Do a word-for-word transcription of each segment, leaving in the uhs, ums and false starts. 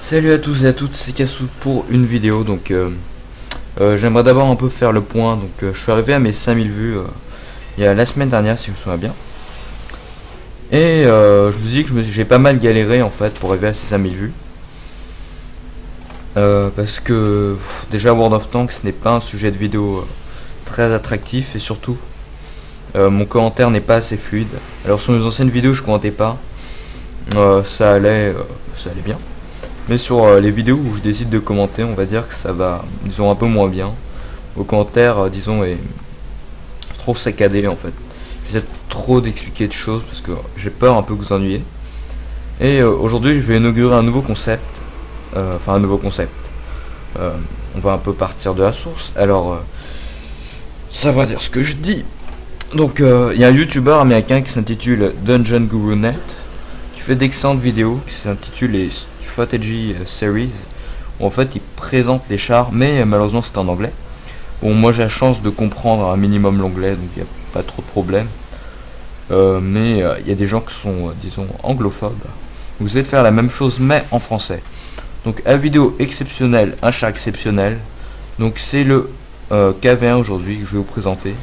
Salut à tous et à toutes, c'est Kassou pour une vidéo. Donc euh, euh, j'aimerais d'abord un peu faire le point. Donc euh, je suis arrivé à mes cinq mille vues euh, il y a la semaine dernière, si je me souviens bien. Et euh, je me dis que j'ai pas mal galéré en fait pour arriver à ces cinq mille vues. Euh, parce que pff, déjà World of Tanks ce n'est pas un sujet de vidéo euh, très attractif, et surtout euh, mon commentaire n'est pas assez fluide. Alors sur mes anciennes vidéos je commentais pas, euh, ça allait, euh, ça allait bien. Mais sur euh, les vidéos où je décide de commenter, on va dire que ça va, disons, un peu moins bien. Vos commentaires, euh, disons, est trop saccadé en fait. J'essaie trop d'expliquer de choses parce que j'ai peur un peu que vous ennuyiez. Et euh, aujourd'hui, je vais inaugurer un nouveau concept. Euh, Enfin, un nouveau concept. Euh, on va un peu partir de la source. Alors, euh, ça va dire ce que je dis. Donc, il euh, y a un YouTuber américain qui s'intitule Dungeon Guru Net, qui fait d'excellentes vidéos, qui s'intitule les Strategy Series, où en fait il présente les chars, mais malheureusement c'est en anglais. Bon, moi j'ai la chance de comprendre un minimum l'anglais, donc il n'y a pas trop de problème. Euh, mais il euh, y a des gens qui sont, euh, disons, anglophobe. Vous allez faire la même chose, mais en français. Donc, à vidéo exceptionnelle, un char exceptionnel. Donc, c'est le euh, K V un aujourd'hui que je vais vous présenter.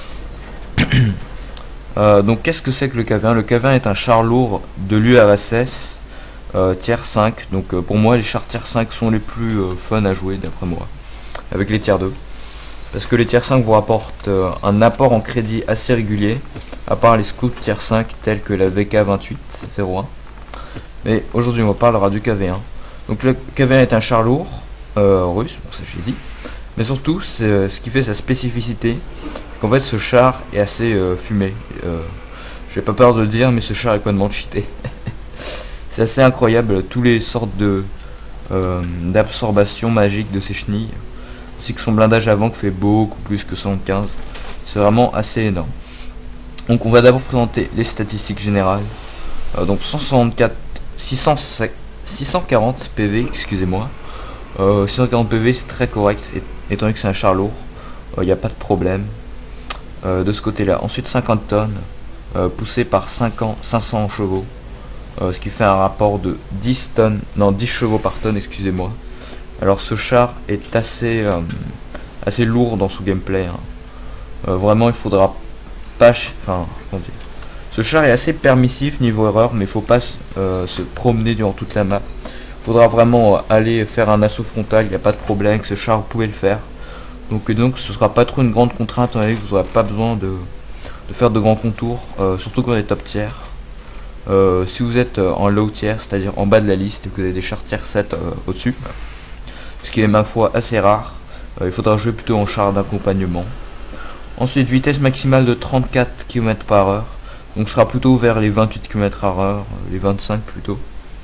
euh, donc, qu'est-ce que c'est que le K V un? Le K V un est un char lourd de l'U R S S. Euh, tier cinq, donc euh, pour moi les chars tier cinq sont les plus euh, fun à jouer d'après moi, avec les tier deux, parce que les tier cinq vous rapportent euh, un apport en crédit assez régulier, à part les scouts tier cinq tels que la V K vingt-huit zéro un. Mais aujourd'hui on parlera du K V un. Donc le K V un est un char lourd euh, russe, bon ça j'ai dit, mais surtout c'est euh, ce qui fait sa spécificité, qu'en fait ce char est assez euh, fumé. euh, j'ai pas peur de le dire, mais ce char est complètement cheaté. C'est assez incroyable, tous les sortes de euh, d'absorption magique de ces chenilles, ainsi que son blindage avant qui fait beaucoup plus que soixante-quinze. C'est vraiment assez énorme. Donc on va d'abord présenter les statistiques générales. Euh, donc cent soixante-quatre, six cents, six cent quarante P V, excusez-moi. Euh, six cent quarante P V c'est très correct, étant donné que c'est un char lourd. Il euh, n'y a pas de problème euh, de ce côté-là. Ensuite cinquante tonnes, euh, poussé par cinq cents chevaux. Euh, ce qui fait un rapport de dix tonnes, non dix chevaux par tonne, excusez-moi. Alors ce char est assez euh, assez lourd dans son gameplay, hein. euh, Vraiment il faudra pas, enfin comment dire, ce char est assez permissif niveau erreur, mais il faut pas euh, se promener durant toute la map. Il faudra vraiment euh, aller faire un assaut frontal, il n'y a pas de problème avec ce char, vous pouvez le faire. Donc, donc ce sera pas trop une grande contrainte, étant donné que vous n'aurez pas besoin de, de faire de grands contours, euh, surtout quand on est top tier. Euh, si vous êtes euh, en low tier, c'est-à-dire en bas de la liste, et que vous avez des chars tier sept euh, au-dessus, ce qui est ma foi assez rare, euh, il faudra jouer plutôt en char d'accompagnement. Ensuite, vitesse maximale de trente-quatre kilomètres par heure, donc ce sera plutôt vers les vingt-huit kilomètres par heure, les vingt-cinq plutôt.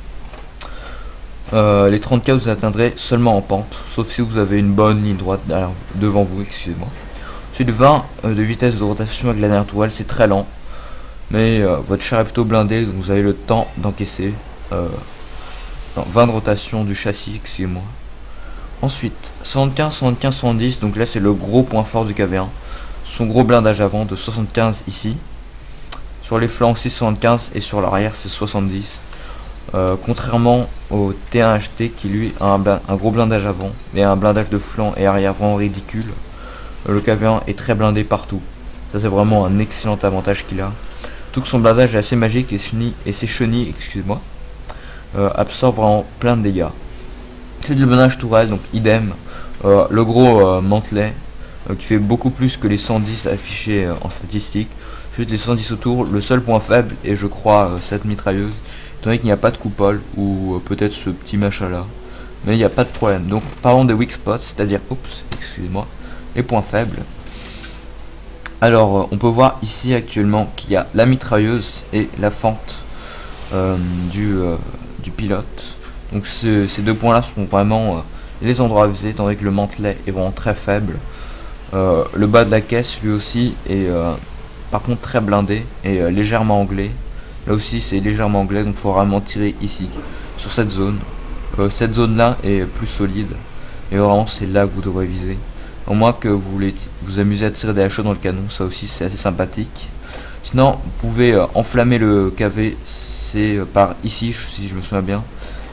Euh, les trente-quatre vous atteindrez seulement en pente, sauf si vous avez une bonne ligne droite derrière, devant vous, excusez-moi. Ensuite, vingt euh, de vitesse de rotation avec la dernière tourelle, c'est très lent. Mais euh, votre char est plutôt blindé, donc vous avez le temps d'encaisser. Euh, vingt de rotation du châssis, excusez-moi. Ensuite, soixante-quinze, soixante-quinze, soixante-dix, donc là c'est le gros point fort du K V un. Son gros blindage avant de soixante-quinze ici. Sur les flancs aussi soixante-quinze et sur l'arrière c'est soixante-dix. Euh, contrairement au T un H T qui lui a un, un gros blindage avant, mais un blindage de flanc et arrière vraiment ridicule. Le K V un est très blindé partout. Ça c'est vraiment un excellent avantage qu'il a. Tout que son blindage est assez magique et, chenille, et ses chenilles, excusez-moi, euh, absorbent vraiment plein de dégâts. C'est du blindage tourelle, donc idem. Euh, le gros euh, mantelet euh, qui fait beaucoup plus que les cent dix affichés euh, en statistique. Ensuite les cent dix autour, le seul point faible est je crois euh, cette mitrailleuse, étant donné qu'il n'y a pas de coupole ou euh, peut-être ce petit machin là. Mais il n'y a pas de problème. Donc parlons des weak spots, c'est-à-dire, oups, excusez-moi, les points faibles. Alors euh, on peut voir ici actuellement qu'il y a la mitrailleuse et la fente euh, du, euh, du pilote. Donc ce, ces deux points là sont vraiment euh, les endroits à viser, étant donné que le mantelet est vraiment très faible. Euh, le bas de la caisse lui aussi est euh, par contre très blindé et euh, légèrement anglais. Là aussi c'est légèrement anglais, donc il faut vraiment tirer ici sur cette zone. Euh, cette zone là est plus solide et vraiment c'est là que vous devrez viser. Au moins que vous voulez vous amuser à tirer des H E dans le canon, ça aussi c'est assez sympathique. Sinon vous pouvez euh, enflammer le K V, c'est euh, par ici si je me souviens bien,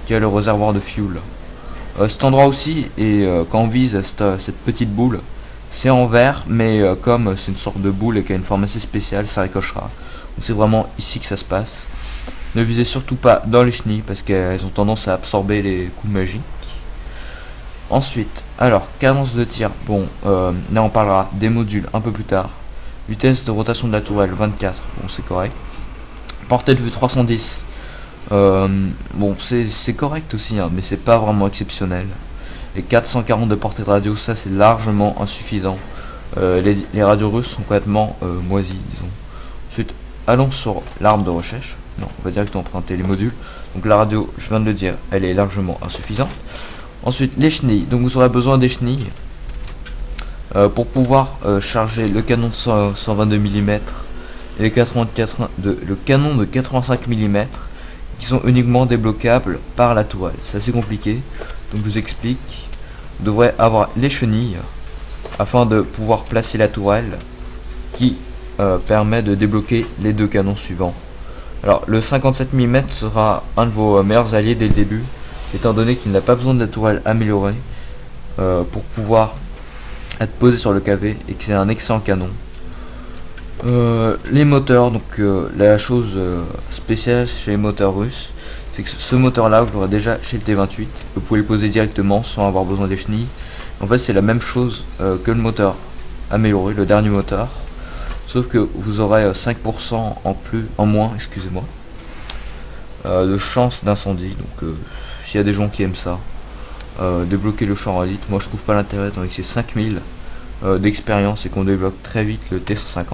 qui a le réservoir de fuel. Euh, cet endroit aussi, et euh, quand on vise cette, cette petite boule, c'est en vert, mais euh, comme c'est une sorte de boule et qui a une forme assez spéciale, ça ricochera. Donc c'est vraiment ici que ça se passe. Ne visez surtout pas dans les chenilles parce qu'elles ont tendance à absorber les coups magiques. Ensuite, alors, cadence de tir. Bon, euh, là on parlera des modules un peu plus tard. Vitesse de rotation de la tourelle vingt-quatre, bon c'est correct. Portée de vue trois cent dix. Euh, bon c'est correct aussi, hein, mais c'est pas vraiment exceptionnel. Et quatre cent quarante de portée de radio, ça c'est largement insuffisant. Euh, les, les radios russes sont complètement euh, moisies, disons. Ensuite, allons sur l'arme de recherche. Non, on va directement emprunter les modules. Donc la radio, je viens de le dire, elle est largement insuffisante. Ensuite, les chenilles. Donc vous aurez besoin des chenilles euh, pour pouvoir euh, charger le canon de cent vingt-deux millimètres et les quatre-vingt-quatre, de, le canon de quatre-vingt-cinq millimètres qui sont uniquement débloquables par la tourelle. C'est assez compliqué, donc je vous explique. Vous devrez avoir les chenilles afin de pouvoir placer la tourelle qui euh, permet de débloquer les deux canons suivants. Alors le cinquante-sept millimètres sera un de vos meilleurs alliés dès le début, étant donné qu'il n'a pas besoin de la tourelle améliorée euh, pour pouvoir être posé sur le K V et que c'est un excellent canon. Euh, les moteurs, donc euh, la chose euh, spéciale chez les moteurs russes, c'est que ce moteur là vous l'aurez déjà chez le T vingt-huit, vous pouvez le poser directement sans avoir besoin des chenilles. En fait c'est la même chose euh, que le moteur amélioré, le dernier moteur, sauf que vous aurez euh, cinq pour cent en plus, en moins, excusez-moi, euh, de chance d'incendie. Donc euh, s'il y a des gens qui aiment ça, euh, débloquer le char en litre, moi je trouve pas l'intérêt étant donné que c'est cinq mille euh, d'expérience et qu'on débloque très vite le T cent cinquante.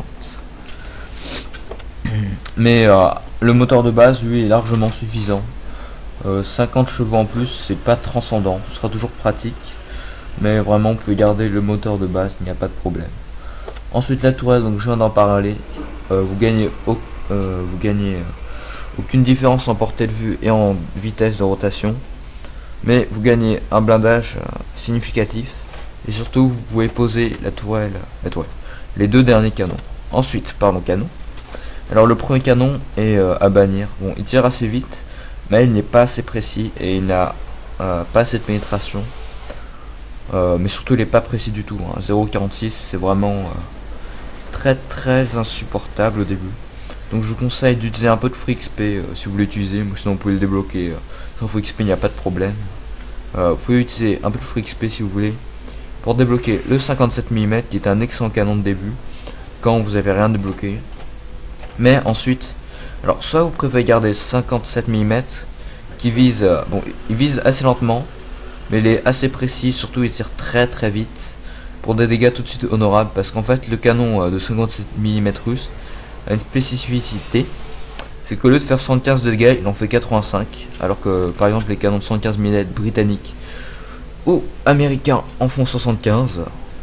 Mais euh, le moteur de base lui est largement suffisant. euh, cinquante chevaux en plus, c'est pas transcendant, ce sera toujours pratique, mais vraiment vous pouvez garder le moteur de base, il n'y a pas de problème. Ensuite la tourelle, donc je viens d'en parler, euh, vous gagnez, au, euh, vous gagnez euh, aucune différence en portée de vue et en vitesse de rotation, mais vous gagnez un blindage euh, significatif, et surtout vous pouvez poser la tourelle, la tourelle, les deux derniers canons. Ensuite, pardon, canon. Alors le premier canon est euh, à bannir. Bon, il tire assez vite, mais il n'est pas assez précis et il n'a euh, pas assez de pénétration. Euh, mais surtout il n'est pas précis du tout, hein. zéro virgule quarante-six, c'est vraiment euh, très très insupportable au début. Donc je vous conseille d'utiliser un peu de free X P euh, si vous voulez l'utiliser, sinon vous pouvez le débloquer euh, sans free X P, il n'y a pas de problème. Euh, vous pouvez utiliser un peu de free X P si vous voulez pour débloquer le cinquante-sept millimètres qui est un excellent canon de début quand vous avez rien débloqué. Mais ensuite, alors soit vous préférez garder cinquante-sept millimètres qui vise, euh, bon, il vise assez lentement, mais il est assez précis, surtout il tire très très vite pour des dégâts tout de suite honorables, parce qu'en fait le canon euh, de cinquante-sept millimètres russe a une spécificité, c'est qu'au lieu de faire soixante-quinze de dégâts, il en fait quatre-vingt-cinq, alors que par exemple les canons de soixante-quinze millimètres britanniques ou américains en font soixante-quinze.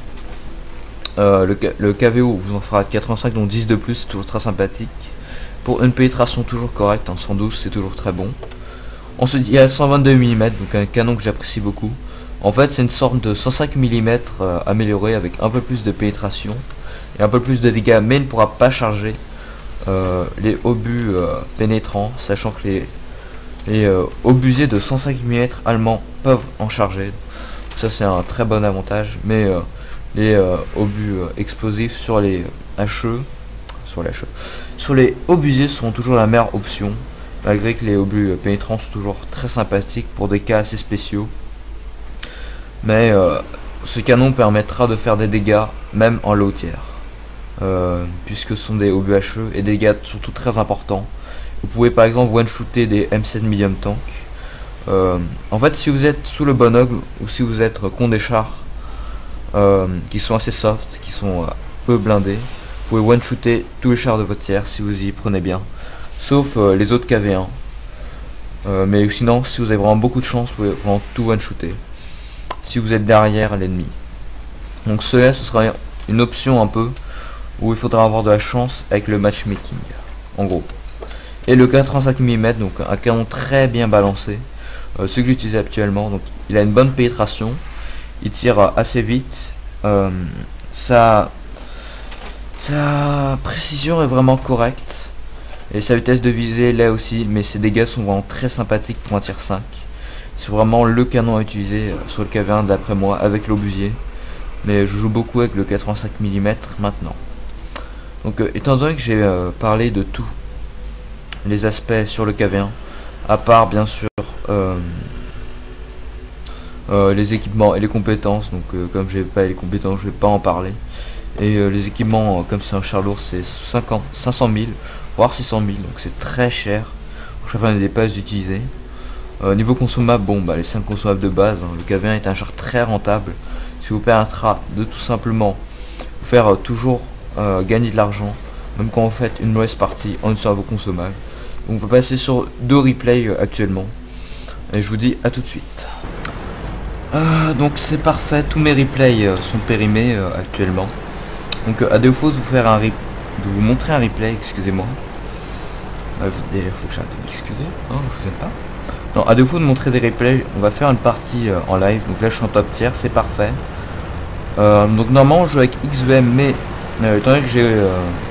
Euh, le, le K V O vous en fera quatre-vingt-cinq, donc dix de plus, c'est toujours très sympathique. Pour une pénétration toujours correcte, en cent douze c'est toujours très bon. Ensuite il y a le cent vingt-deux millimètres, donc un canon que j'apprécie beaucoup. En fait c'est une sorte de cent cinq millimètres euh, amélioré avec un peu plus de pénétration et un peu plus de dégâts, mais il ne pourra pas charger euh, les obus euh, pénétrants, sachant que les, les euh, obusiers de cent cinq millimètres allemands peuvent en charger. Ça c'est un très bon avantage, mais euh, les euh, obus euh, explosifs sur les H E, sur les H E, sur les obusiers sont toujours la meilleure option, malgré que les obus euh, pénétrants sont toujours très sympathiques pour des cas assez spéciaux. Mais euh, ce canon permettra de faire des dégâts même en low tier, euh, puisque ce sont des obus H E et des dégâts surtout très importants. Vous pouvez par exemple one-shooter des M sept medium tank. Euh, en fait si vous êtes sous le bon angle ou si vous êtes contre des chars Euh, qui sont assez soft, qui sont euh, peu blindés, vous pouvez one-shooter tous les chars de votre tiers si vous y prenez bien, sauf euh, les autres K V un. Euh, mais sinon, si vous avez vraiment beaucoup de chance, vous pouvez vraiment tout one-shooter si vous êtes derrière l'ennemi. Donc cela, ce sera une option un peu où il faudra avoir de la chance avec le matchmaking, en gros. Et le quatre-vingt-cinq millimètres, donc un canon très bien balancé, euh, ce que j'utilise actuellement. Donc il a une bonne pénétration. Il tire assez vite, euh, sa, sa précision est vraiment correcte, et sa vitesse de visée là aussi, mais ses dégâts sont vraiment très sympathiques pour un tir cinq. c'est vraiment le canon à utiliser euh, sur le K V un d'après moi, avec l'obusier. Mais je joue beaucoup avec le quatre-vingt-cinq millimètres maintenant. Donc euh, étant donné que j'ai euh, parlé de tous les aspects sur le K V un, à part bien sûr euh, euh, les équipements et les compétences, donc euh, comme j'ai pas les compétences je vais pas en parler. Et euh, les équipements, euh, comme c'est un char lourd, c'est cinq cent mille, voire six cent mille, donc c'est très cher. Chaque fois on a des passes d'utiliser. Euh, niveau consommable, bon bah les cinq consommables de base, hein, le K V un est un char très rentable, ce qui vous permettra de tout simplement faire euh, toujours euh, gagner de l'argent, même quand vous faites une mauvaise partie en utilisant vos consommables. Donc on va passer sur deux replays euh, actuellement, et je vous dis à tout de suite. Euh, donc c'est parfait, tous mes replays euh, sont périmés euh, actuellement. Donc euh, à défaut de vous faire un rip de vous montrer un replay, excusez-moi. Il euh, faut que j'arrête de m'excuser, hein, je vous aime pas. Non, à défaut de montrer des replays, on va faire une partie euh, en live. Donc là je suis en top tier, c'est parfait. Euh, donc normalement je joue avec X V M, mais euh, étant donné que j'ai euh,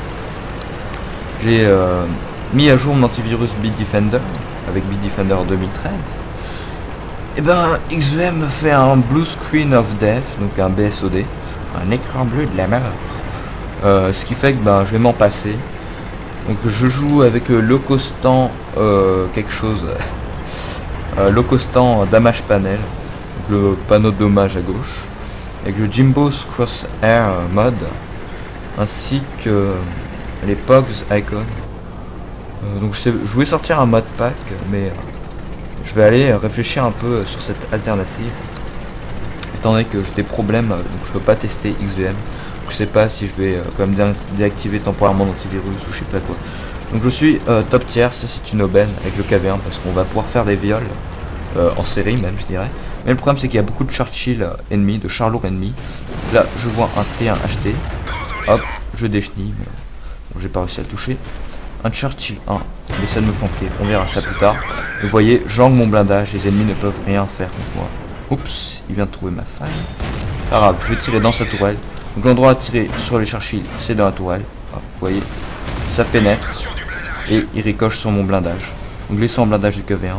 j'ai euh, mis à jour mon antivirus Bitdefender avec Bitdefender deux mille treize, et ben X V M me fait un Blue Screen of Death, donc un B S O D, un écran bleu de la merde. Euh, ce qui fait que ben je vais m'en passer. Donc je joue avec le low costant euh, quelque chose. Euh, low costant damage panel, donc le panneau de dommage à gauche, avec le Jimbo's Crosshair mode, ainsi que les Pogs Icon. Euh, donc je, sais, je voulais sortir un mode pack, mais euh, je vais aller réfléchir un peu sur cette alternative, étant donné que j'ai des problèmes, donc je peux pas tester X V M. Je sais pas si je vais euh, quand même déactiver temporairement l'antivirus ou je sais pas quoi. Donc je suis euh, top tier, ça c'est une aubaine avec le K V un parce qu'on va pouvoir faire des viols euh, en série même je dirais. Mais le problème c'est qu'il y a beaucoup de Churchill euh, ennemis, de chars lourds ennemis. Là je vois un T un H T, hop, je déchenille, mais bon, j'ai pas réussi à le toucher. Un Churchill un, il essaie de me flanquer, on verra ça plus tard. Vous voyez, j'angle mon blindage, les ennemis ne peuvent rien faire contre moi. Oups, il vient de trouver ma faille. Pas grave, je vais tirer dans sa tourelle. Donc l'endroit à tirer sur les Churchill, c'est dans la tourelle. Ah, vous voyez, ça pénètre et il ricoche sur mon blindage. Donc laissons en blindage du K V un.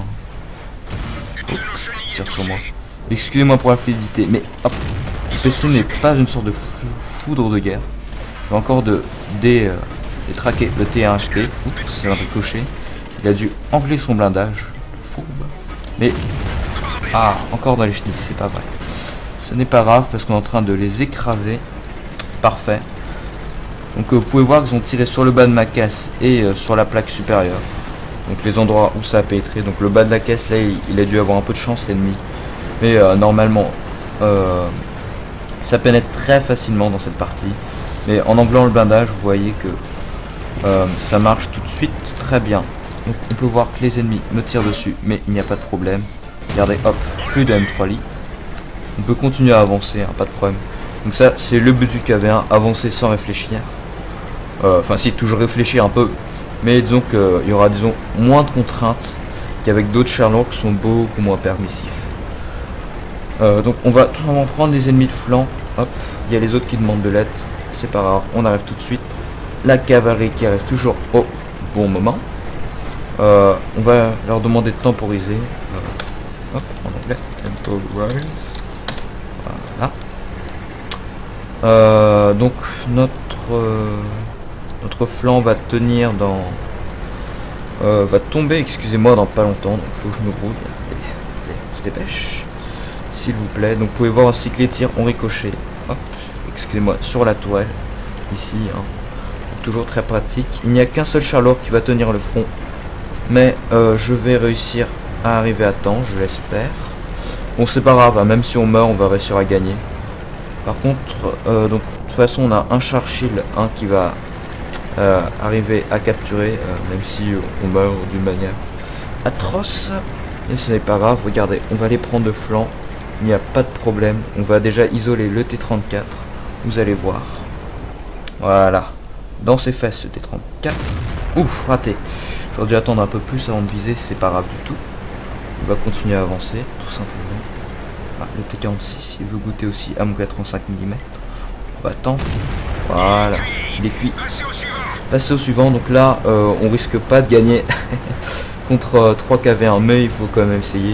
Oh, il tire sur moi. Excusez-moi pour la fluidité, mais hop, le P C n'est pas une sorte de foudre de guerre. J'ai encore de dé, euh, détraquer le T un H T. Oups, c'est un ricochet. Il a dû angler son blindage. Fourbe. Mais ah, encore dans les chenilles, c'est pas vrai. Ce n'est pas grave parce qu'on est en train de les écraser. Parfait. Donc euh, vous pouvez voir qu'ils ont tiré sur le bas de ma caisse et euh, sur la plaque supérieure. Donc les endroits où ça a pénétré. Donc le bas de la caisse là il, il a dû avoir un peu de chance l'ennemi. Mais euh, normalement euh, ça pénètre très facilement dans cette partie. Mais en anglant le blindage vous voyez que euh, ça marche tout de suite très bien. Donc on peut voir que les ennemis me tirent dessus mais il n'y a pas de problème. Regardez hop, plus de M trois Li. On peut continuer à avancer, hein, pas de problème. Donc ça c'est le but du K V un, avancer sans réfléchir. Enfin euh, si, toujours réfléchir un peu. Mais disons qu'il y aura disons moins de contraintes qu'avec d'autres chars lourds qui sont beaucoup moins permissifs. Euh, donc on va tout simplement prendre les ennemis de flanc. Hop, il y a les autres qui demandent de l'aide. C'est pas grave, on arrive tout de suite. La cavalerie qui arrive toujours au bon moment. Euh, on va leur demander de temporiser. Euh, hop, en anglais. Temporize. Voilà. Euh, donc notre euh, notre flanc va tenir dans euh, va tomber, excusez-moi, dans pas longtemps, donc faut que je me brouille. On se dépêche s'il vous plaît. Donc vous pouvez voir aussi que les tirs ont ricoché, hop, excusez-moi, sur la toile ici, hein. Toujours très pratique. Il n'y a qu'un seul char lourd qui va tenir le front, mais euh, je vais réussir à arriver à temps, je l'espère. Bon c'est pas grave, hein, même si on meurt on va réussir à gagner. Par contre, euh, donc de toute façon on a un Churchill un qui va euh, arriver à capturer, euh, même si euh, on meurt d'une manière atroce. Et ce n'est pas grave, regardez, on va les prendre de flanc, il n'y a pas de problème. On va déjà isoler le T trente-quatre, vous allez voir. Voilà, dans ses fesses le T trente-quatre. Ouf, raté. J'aurais dû attendre un peu plus avant de viser, c'est pas grave du tout. On va continuer à avancer, tout simplement. Ah, le T quarante-six, il veut goûter aussi à mon quatre-vingt-cinq millimètres. On va attendre. Voilà, il est cuit. Passer au suivant, donc là, euh, on risque pas de gagner contre euh, trois K V un, mais il faut quand même essayer. Hein.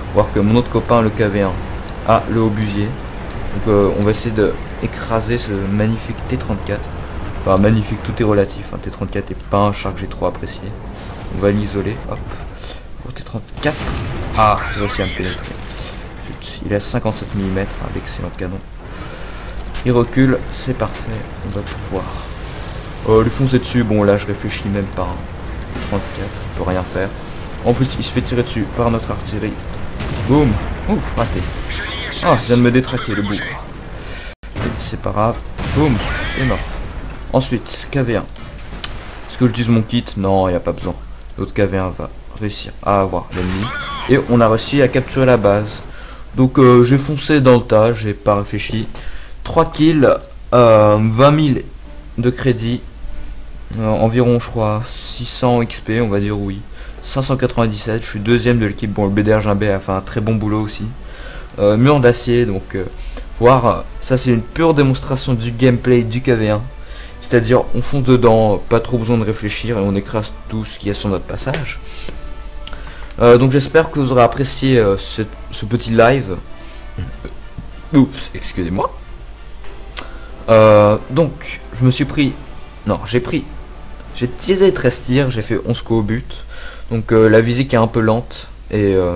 voir que mon autre copain, le K V un, a le obusier. Donc euh, on va essayer de écraser ce magnifique T trente-quatre. Enfin magnifique, tout est relatif, hein. T trente-quatre est pas un char que j'ai trop apprécié. On va l'isoler, hop. Pour T trente-quatre. Ah, j'ai réussi à me pénétrer. Il a cinquante-sept millimètres, hein, l'excellent canon. Il recule, c'est parfait, on va pouvoir euh, lui foncer dessus. Bon là je réfléchis même pas, hein. T trente-quatre, on peut rien faire. En plus il se fait tirer dessus par notre artillerie. Boum. Ouf, raté. Ah, je viens de me détraquer le bout. C'est pas grave. Boum, c'est mort. Ensuite, K V un. Est-ce que je dise mon kit? Non, il n'y a pas besoin. L'autre K V un va réussir à avoir l'ennemi. Et on a réussi à capturer la base. Donc euh, j'ai foncé dans le tas, j'ai pas réfléchi. trois kills, euh, vingt mille de crédit. Euh, environ, je crois, six cents X P, on va dire oui. cinq cent quatre-vingt-dix-sept, je suis deuxième de l'équipe. Bon, le B D R Gimbé a fait un très bon boulot aussi. Euh, mur d'acier, donc euh, voir, euh, ça c'est une pure démonstration du gameplay du K V un. C'est-à-dire on fonce dedans, pas trop besoin de réfléchir et on écrase tout ce qu'il y a sur notre passage. Euh, donc j'espère que vous aurez apprécié euh, ce, ce petit live. Oups, excusez-moi. Euh, donc je me suis pris, non j'ai pris, j'ai tiré treize tirs, j'ai fait onze coups au but. Donc euh, la visée qui est un peu lente et euh,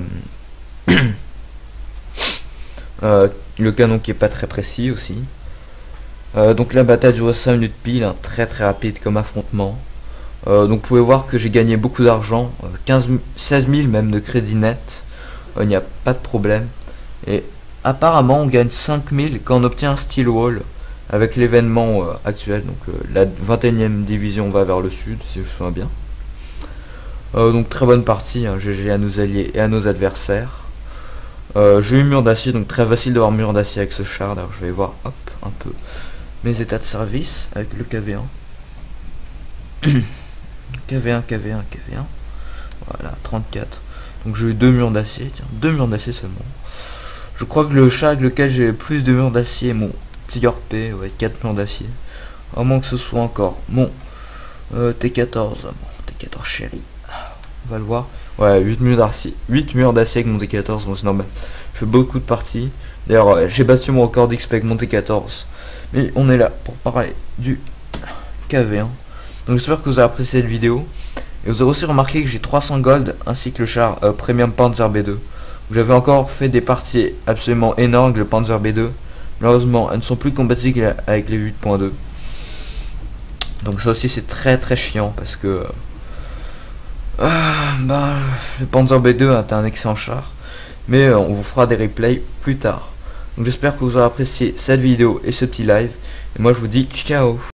euh, le canon qui est pas très précis aussi. Euh, donc la bataille dure cinq minutes pile, hein, très très rapide comme affrontement. Euh, donc vous pouvez voir que j'ai gagné beaucoup d'argent, euh, quinze, seize mille même de crédit net. Il n'y a pas de problème. Et apparemment on gagne cinq mille quand on obtient un steel wall avec l'événement euh, actuel. Donc euh, la vingt et unième division va vers le sud, si je me souviens bien. Euh, donc très bonne partie, hein, G G à nos alliés et à nos adversaires. Euh, j'ai eu mur d'acier, donc très facile d'avoir mur d'acier avec ce char. D'ailleurs je vais voir hop un peu mes états de service avec le K V un. K V un, K V un, K V un. Voilà, trente-quatre. Donc j'ai eu deux murs d'acier, tiens, deux murs d'acier seulement. Je crois que le chat avec lequel j'ai le plus de murs d'acier est mon Tiger P, ouais, quatre murs d'acier. À moins que ce soit encore mon euh, T quatorze, bon, T quatorze chéri. On va le voir. Ouais, huit murs d'acier. huit murs d'acier avec mon T quatorze, bon c'est normal. Je fais beaucoup de parties. D'ailleurs, euh, j'ai battu mon record d'X P avec mon T quatorze. Mais on est là pour parler du K V un. Donc j'espère que vous avez apprécié cette vidéo. Et vous avez aussi remarqué que j'ai trois cents gold ainsi que le char euh, Premium Panzer B deux. J'avais encore fait des parties absolument énormes avec le Panzer B deux. Malheureusement, elles ne sont plus compatibles avec les huit point deux. Donc ça aussi c'est très très chiant parce que euh, ah, bah, le Panzer B deux est un excellent char. Mais euh, on vous fera des replays plus tard. Donc j'espère que vous aurez apprécié cette vidéo et ce petit live. Et moi je vous dis ciao.